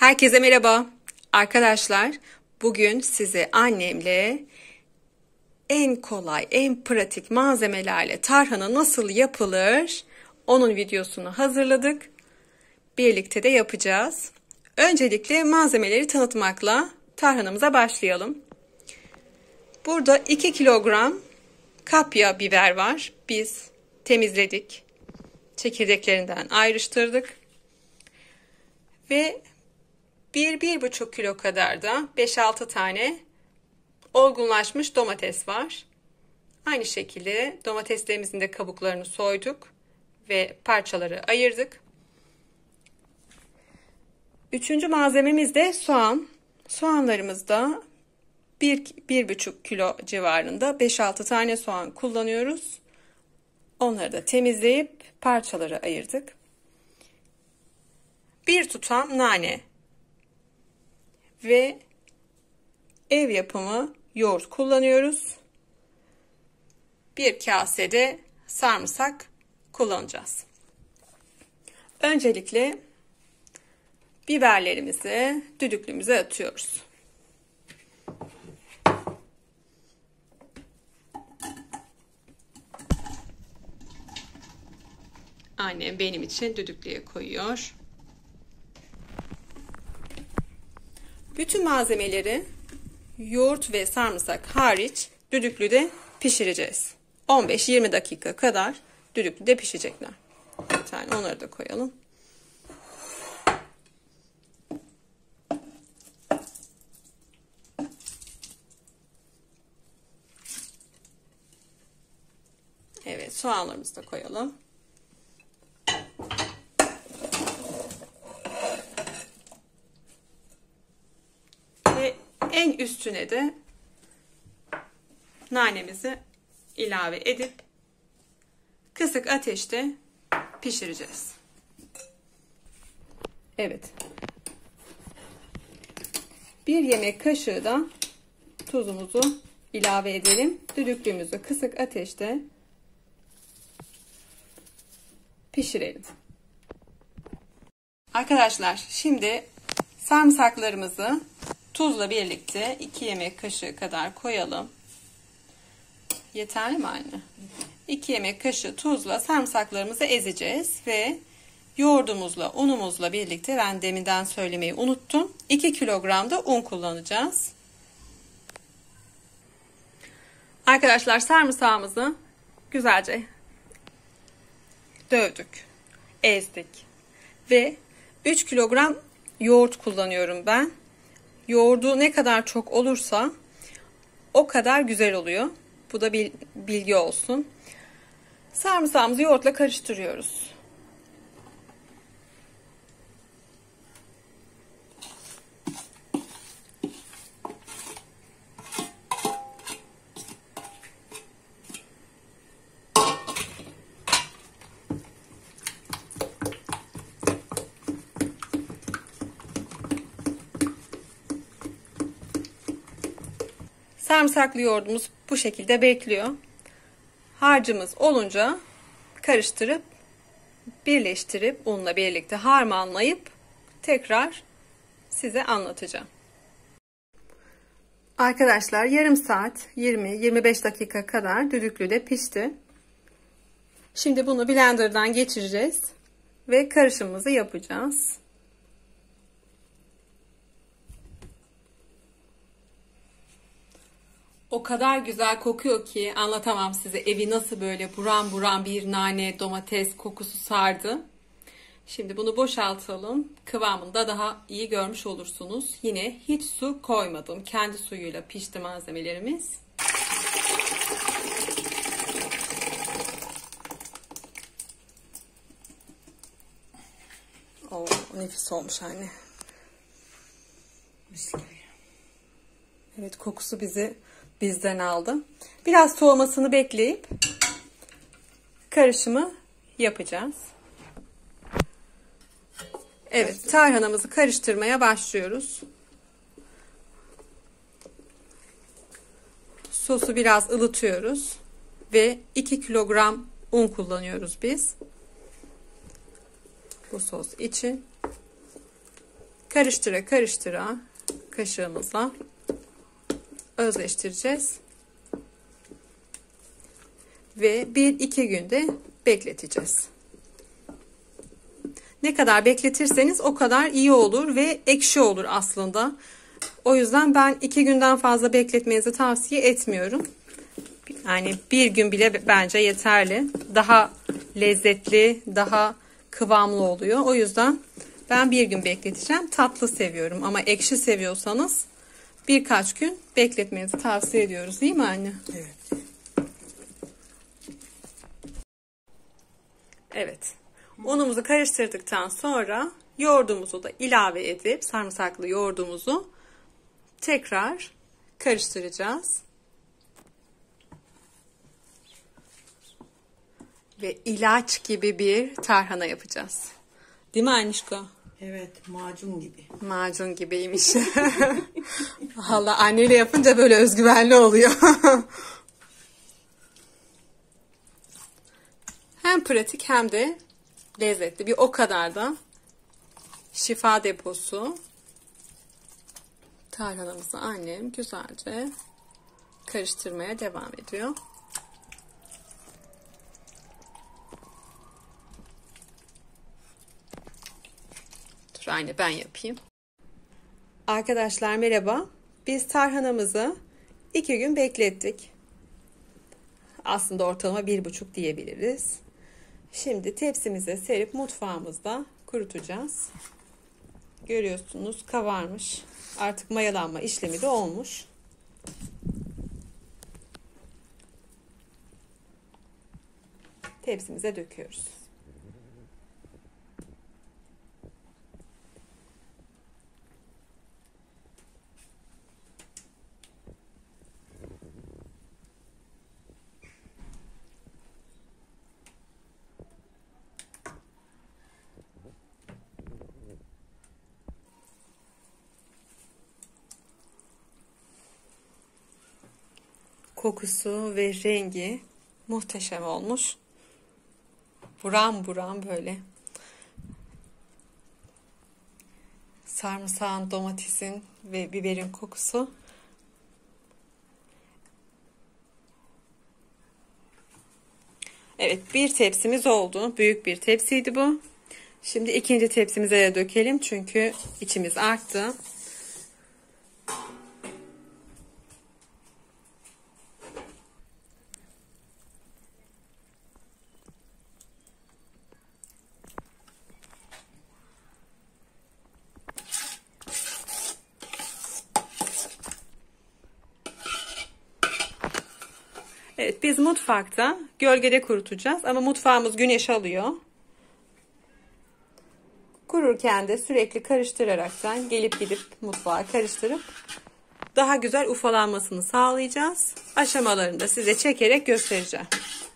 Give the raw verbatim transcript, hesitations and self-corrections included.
Herkese merhaba. Arkadaşlar, bugün size annemle en kolay, en pratik malzemelerle tarhana nasıl yapılır onun videosunu hazırladık. Birlikte de yapacağız. Öncelikle malzemeleri tanıtmakla tarhanamıza başlayalım. Burada iki kilogram kapya biber var. Biz temizledik. Çekirdeklerinden ayrıştırdık. Ve bir bir buçuk kilo kadar da beş altı tane olgunlaşmış domates var. Aynı şekilde domateslerimizin de kabuklarını soyduk ve parçaları ayırdık. Üçüncü malzememiz de soğan. Soğanlarımız da bir buçuk kilo civarında beş altı tane soğan kullanıyoruz. Onları da temizleyip parçalara ayırdık. Bir tutam nane ve ev yapımı yoğurt kullanıyoruz. Bir kasede sarımsak kullanacağız. Öncelikle biberlerimizi düdüklümüze atıyoruz. Annem benim için düdüklüye koyuyor. Bütün malzemeleri yoğurt ve sarımsak hariç düdüklüde pişireceğiz. on beş yirmi dakika kadar düdüklüde pişecekler. Bir tane onları da koyalım. Evet, soğanlarımızı da koyalım. Ve en üstüne de nanemizi ilave edip kısık ateşte pişireceğiz. Evet. Bir yemek kaşığı da tuzumuzu ilave edelim. Düdüklüğümüzü kısık ateşte pişirelim. Arkadaşlar, şimdi sarımsaklarımızı tuzla birlikte iki yemek kaşığı kadar koyalım. Yeterli mi anne? iki yemek kaşığı tuzla sarımsaklarımızı ezeceğiz ve yoğurdumuzla, unumuzla birlikte, ben deminden söylemeyi unuttum, iki kilogram da un kullanacağız. Arkadaşlar, sarımsağımızı güzelce dövdük, ezdik ve üç kilogram yoğurt kullanıyorum ben. Yoğurdu ne kadar çok olursa o kadar güzel oluyor. Bu da bir bilgi olsun. Sarımsağımızı yoğurtla karıştırıyoruz. Sarımsaklı yoğurdumuz bu şekilde bekliyor. Harcımız olunca karıştırıp birleştirip unla birlikte harmanlayıp tekrar size anlatacağım. Arkadaşlar, yarım saat yirmi yirmi beş dakika kadar düdüklüde pişti. Şimdi bunu blenderdan geçireceğiz ve karışımımızı yapacağız. O kadar güzel kokuyor ki anlatamam size. Evi nasıl böyle buram buram bir nane, domates kokusu sardı. Şimdi bunu boşaltalım. Kıvamını da daha iyi görmüş olursunuz. Yine hiç su koymadım. Kendi suyuyla pişti malzemelerimiz. Oo, nefis olmuş anne. Evet, kokusu bizi bizden aldı. Biraz soğumasını bekleyip karışımı yapacağız. Evet, tarhanamızı karıştırmaya başlıyoruz. Sosu biraz ılıtıyoruz ve iki kilogram un kullanıyoruz biz. Bu sos için. Karıştıra karıştıra kaşığımızla özleştireceğiz. Ve bir iki günde bekleteceğiz. Ne kadar bekletirseniz o kadar iyi olur ve ekşi olur aslında. O yüzden ben iki günden fazla bekletmenizi tavsiye etmiyorum. Yani bir gün bile bence yeterli. Daha lezzetli, daha kıvamlı oluyor. O yüzden ben bir gün bekleteceğim. Tatlı seviyorum ama ekşi seviyorsanız birkaç gün bekletmenizi tavsiye ediyoruz, değil mi anne? Evet. Evet. Unumuzu karıştırdıktan sonra yoğurdumuzu da ilave edip sarımsaklı yoğurdumuzu tekrar karıştıracağız. Ve ilaç gibi bir tarhana yapacağız. Değil mi Anişko? Evet, macun gibi. Macun gibiymiş. Valla anneyle yapınca böyle özgüvenli oluyor. Hem pratik hem de lezzetli. Bir o kadar da şifa deposu. Tarhanamızı annem güzelce karıştırmaya devam ediyor. Dur anne ben yapayım. Arkadaşlar merhaba. Biz tarhanamızı iki gün beklettik. Aslında ortalama bir buçuk diyebiliriz. Şimdi tepsimize serip mutfağımızda kurutacağız. Görüyorsunuz kavarmış. Artık mayalanma işlemi de olmuş. Tepsimize döküyoruz. Kokusu ve rengi muhteşem olmuş. Buram buram böyle. Sarımsağın, domatesin ve biberin kokusu. Evet, bir tepsimiz oldu. Büyük bir tepsiydi bu. Şimdi ikinci tepsimize de dökelim çünkü içimiz arttı. Evet, biz mutfakta gölgede kurutacağız ama mutfağımız güneş alıyor. Kururken de sürekli karıştıraraktan gelip gidip mutfağa karıştırıp daha güzel ufalanmasını sağlayacağız. Aşamalarını da size çekerek göstereceğim.